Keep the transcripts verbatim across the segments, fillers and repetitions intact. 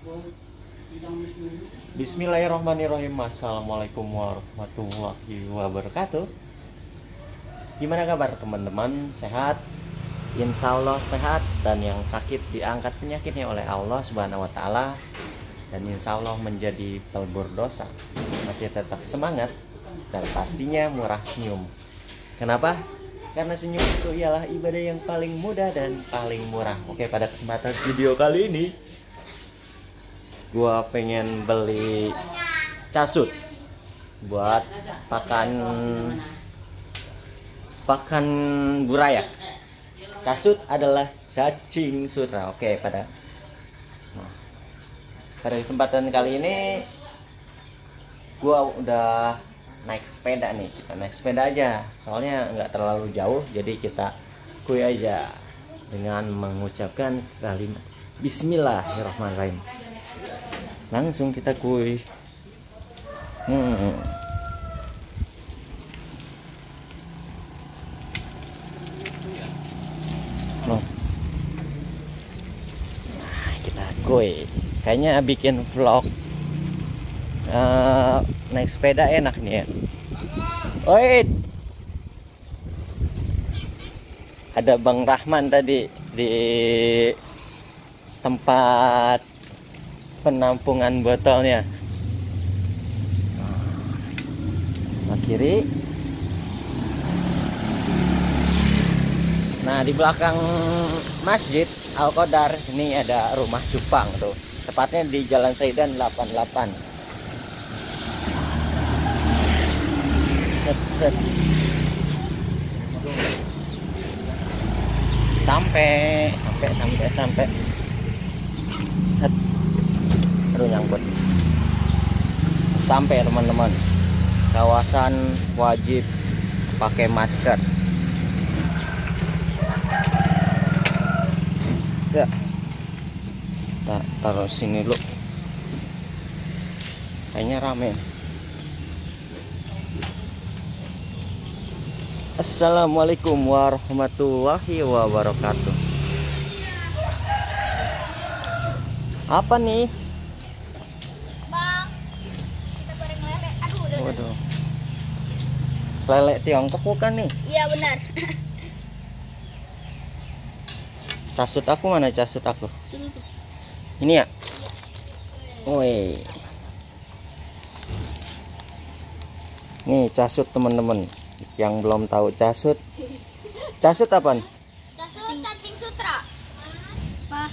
Bismillahirrahmanirrahim. Assalamualaikum warahmatullahi wabarakatuh. Gimana kabar teman-teman? Sehat? Insya Allah sehat. Dan yang sakit diangkat penyakitnya oleh Allah Subhanahu wa Ta'ala, dan insya Allah menjadi pelebur dosa, masih tetap semangat, dan pastinya murah senyum. Kenapa? Karena senyum itu ialah ibadah yang paling mudah dan paling murah. Oke, pada kesempatan video kali ini gua pengen beli casut buat pakan pakan buraya. Casut adalah cacing sutra. Oke, pada nah, pada kesempatan kali ini gua udah naik sepeda nih. Kita naik sepeda aja, soalnya nggak terlalu jauh, jadi kita kuy aja dengan mengucapkan kalimat Bismillahirrahmanirrahim. Langsung kita kuy. hmm. Nah, kita kuy. Kayaknya bikin vlog uh, naik sepeda enak nih ya. Oi, ada Bang Rahman tadi di tempat penampungan botolnya. Nah, kiri. Nah, di belakang Masjid Al-Qadar ini ada rumah cupang tuh. Tepatnya di Jalan Saidan delapan puluh delapan. Set, set. Sampai, sampai, sampai, sampai. Set. Aduh, nyangkut. Sampai teman-teman. Kawasan wajib pakai masker. Ya. Kita taruh sini dulu. Kayaknya rame. Assalamualaikum warahmatullahi wabarakatuh. Apa nih? Bang, kita goreng lele. Aduh, udah. Waduh. Lele Tiongkok bukan nih? Iya benar. Casut aku mana casut aku? Ini ya? Woi. Nih casut teman-teman. Yang belum tahu casut. Casut apaan? Casut cacing sutra. Pak.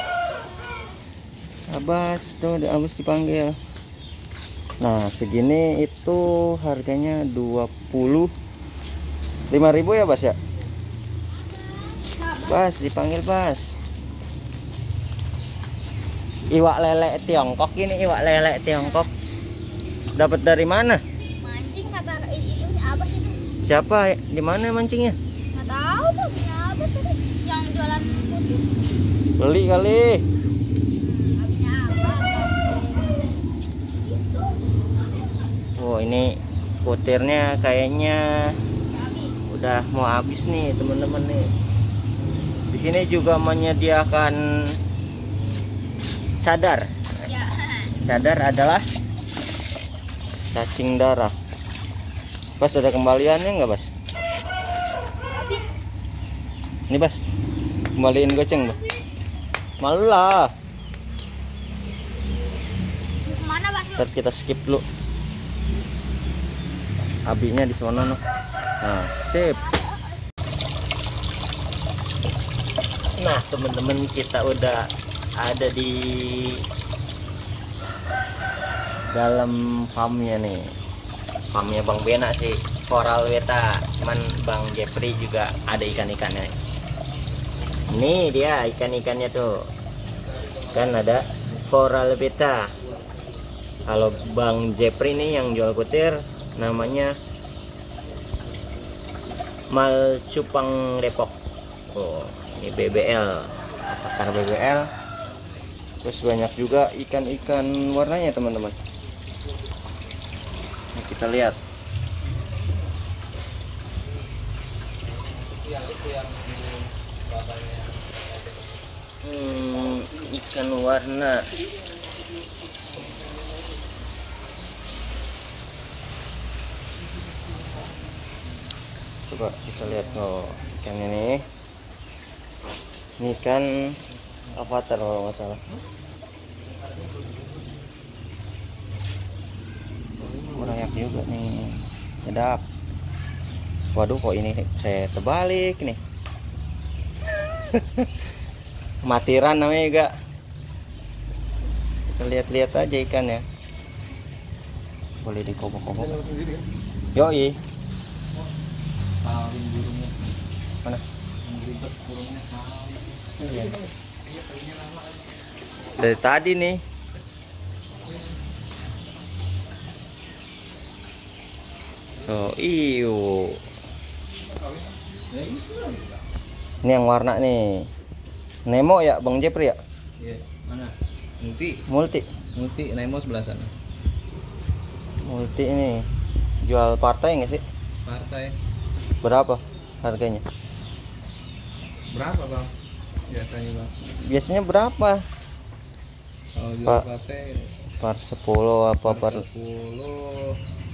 Abas tuh, Abas dipanggil. Nah, segini itu harganya dua puluh lima ribu ya, Bas ya? Bas, dipanggil Bas. Iwak lele Tiongkok ini, iwak lele Tiongkok. Dapat dari mana? Mancing kata ini apa sih itu? Siapa? Di mana mancingnya? Nggak tahu tuh punya apa sih itu? Yang jualan putih. Beli kali. Punya apa? Oh, ini putirnya kayaknya Habis. udah mau habis nih teman-teman nih. Di sini juga menyediakan cadar. Ya. Cadar adalah cacing darah. Bas, ada kembaliannya nggak, Bas? Ini, Bas, kembaliin goceng, Bas. Malu lah. Kemana Bas lu? Ntar kita skip dulu. Abinya di sono no. Nah, sip. Nah, teman-teman, kita udah ada di dalam farmnya nih. Farmnya Bang Bena sih, Coral Weta. Cuman Bang Jeffrey juga ada ikan-ikannya. Ini dia ikan-ikannya tuh. Kan ada Coral Weta. Kalau Bang Jeffrey nih yang jual kutir, namanya Mal Cupang Depok. Oh, ini B B L, akar B B L. Terus banyak juga ikan-ikan warnanya teman-teman. Nah, kita lihat. Hmm, ikan warna Coba kita lihat oh ikan ini. Ini ikan avatar kalau nggak salah. Banyak juga nih, sedap. Waduh, kok ini saya terbalik nih. Matiran namanya juga. Kita lihat-lihat aja ikan ya. Boleh dikobok-kobok. Yoi. Mana? Iya. Dari tadi nih. Oh, iyo. Ini yang warna nih. Nemo ya, Bang Jepri ya? Iya, mana? Multi. Multi. Multi Nemo sebelah sana. Multi ini. Jual partai nggak sih? Partai. Berapa harganya? Berapa, Bang? Biasanya, Bang. Biasanya berapa? Kalau jual Pak. partai Per sepuluh apa per? sepuluh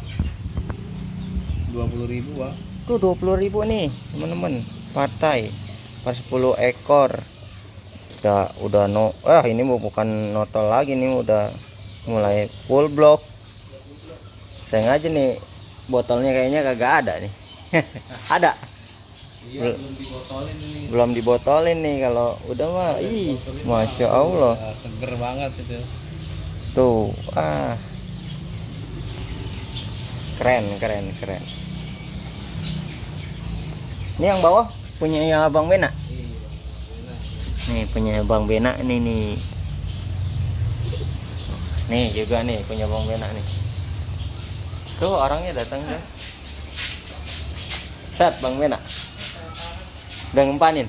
dua puluh ribu, Bang. Tuh dua puluh ribu nih, teman-teman. Partai per sepuluh ekor. Udah udah no. Ah, ini bukan notol lagi nih, udah mulai full block. Saya aja nih botolnya kayaknya kagak ada nih. Ada? Iya, Bel- belum dibotolin ini. Belum dibotolin nih, kalau udah mah ih, Masya Allah. Ya, seger banget itu. Tuh, ah. Keren, keren, keren. Ini yang bawah punya Abang Bena. Nih punya Bang Bena nih nih. Nih juga nih punya Bang Bena nih. Tuh orangnya datang ya. Set Bang Bena. Udah ngempanin.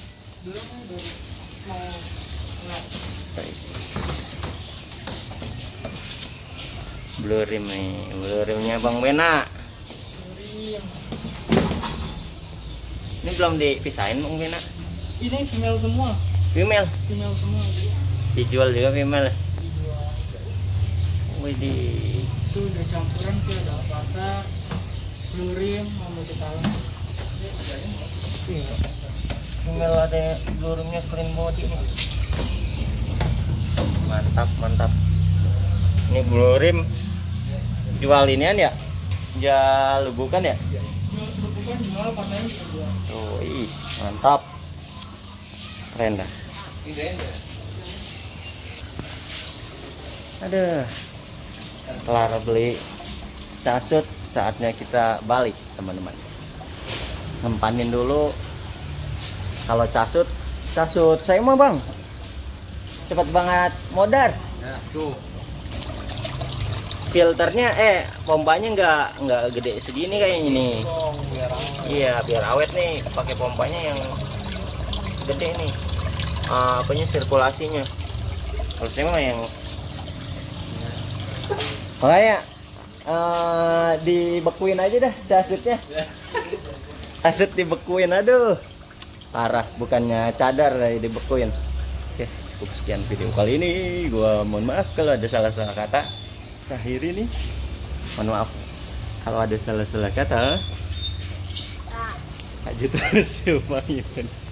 Guys. Blue rim nih, blue rimnya Bang Bena. Ini belum dipisahin Bang Bena. Ini female semua. Female. Female semua. Dijual juga female. Wih di. Itu udah campuran sih, ada pasta, blue rim, sama ketalan. Female ada blue rimnya clean body nih. Mantap, mantap. Ini blue rim jual inian ya? Jual lubukan ya? Bukan jual, pastanya juga jual. Tuh, ih, mantap. Keren dah. Aduh. Kelar beli tasut, saatnya kita balik, teman-teman. Ngempanin dulu. Kalau casut, casut saya mah Bang. Cepet banget modar. Ya, tuh. Filternya eh pompanya nggak nggak gede segini kayaknya nih. Tong, biar awet. Iya biar awet nih, pakai pompanya yang gede nih. Uh, apanya sirkulasinya. Harusnya mah yang makanya uh, dibekuin aja dah casutnya. Casut dibekuin, aduh parah, bukannya cadar dari dibekuin. Oke, cukup sekian video kali ini. Gua mohon maaf kalau ada salah-salah kata. Akhir ini mohon maaf kalau ada salah-salah kata. Aja terus ya Bang Yun.